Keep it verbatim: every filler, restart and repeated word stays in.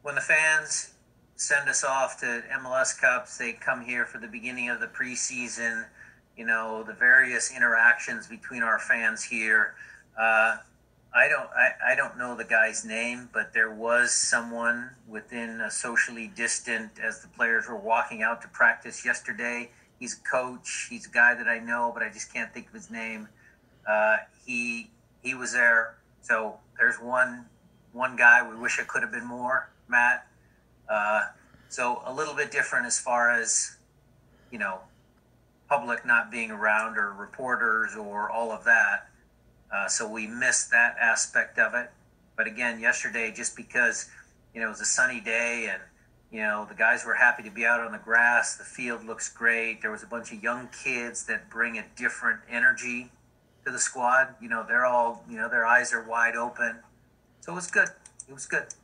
when the fans send us off to M L S Cups, they come here for the beginning of the preseason, you know, the various interactions between our fans here. Uh, I don't, I, I don't know the guy's name, but there was someone within a socially distant as the players were walking out to practice yesterday. He's a coach. He's a guy that I know, but I just can't think of his name. Uh, he, he was there. So there's one, one guy. We wish it could have been more, Matt. Uh, so a little bit different as far as, you know, public not being around or reporters or all of that. Uh, so we missed that aspect of it. But again, yesterday, just because, you know, it was a sunny day and, you know, the guys were happy to be out on the grass. The field looks great. There was a bunch of young kids that bring a different energy to the squad. You know, they're all, you know, their eyes are wide open. So it was good. It was good.